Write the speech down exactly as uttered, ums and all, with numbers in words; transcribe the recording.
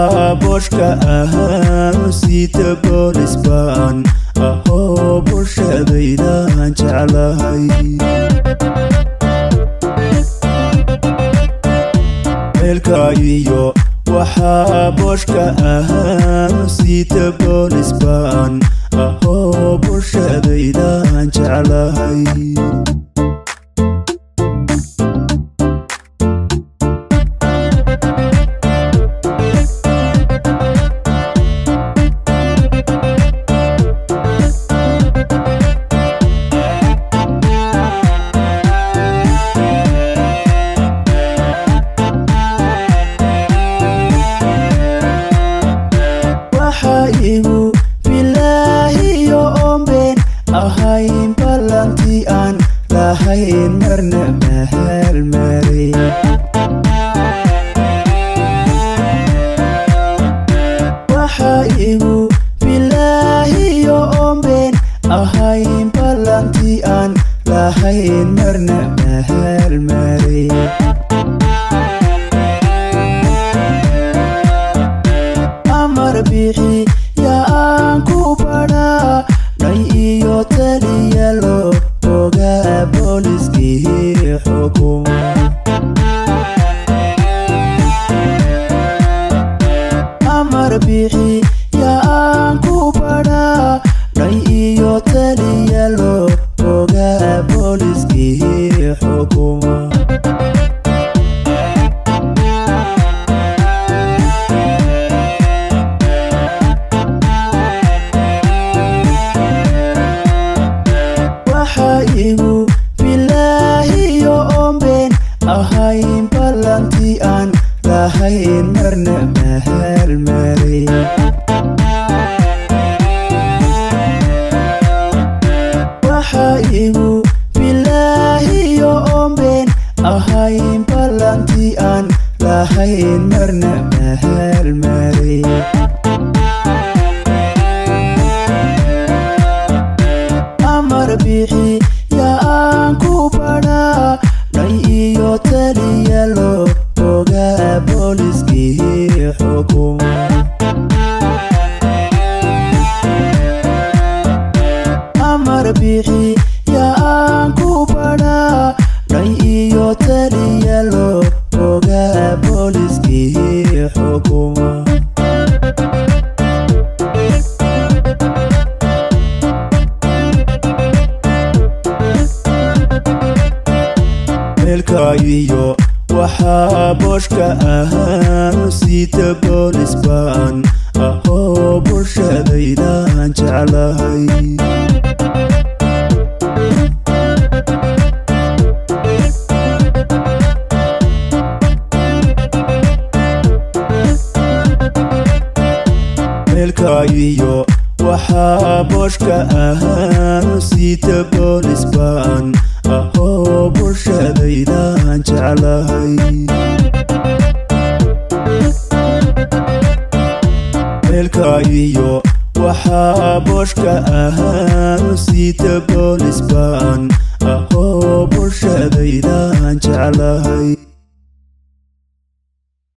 waxaa booshka ahaa siita boolis baan ahoo bulshadaydan jeclahay meelkaagiyo waxaa booshka ahaa siita boolis baan ahoo bulshadaydan jeclahay igu bilaahiyo oomben ahayn ballantii aan lahayn marna mahal maray waxaa igu bilaahiyo oomben ahayn ballantii aan lahayn marna mahal maray amar bixi yaa aan ku badhaa dhay iyo taliyalo ogaa booliskii xukuma amar bixi yaa aan ku badhaa dhay iyo taliyalo ogaa booliskii xukuma igu bilaahiyo oomben ahayn ballantii aan lahayn marna mahal maray waxaa igu bilaahiyo oomben ahayn ballantii aan lahayn marna mahal maray amar bixi yaa aan ku badhaa dhay iyo taliyalo ogaa booliskii xukuma amar bixi yaa aan ku badhaa dhay iyo taliyalo ogaa booliskii xukuma meelkaagiyo waxaa booshka ahaa siita boolis baan ahoo bulshadaydan jeclahay meelkaagiyo waxaa booshka ahaa siita boolis baan ahoo bulshadaydan jeclahay meelkaagiyo waxaa booshka ahaa siita boolis baan ahoo bulshadaydan jeclahay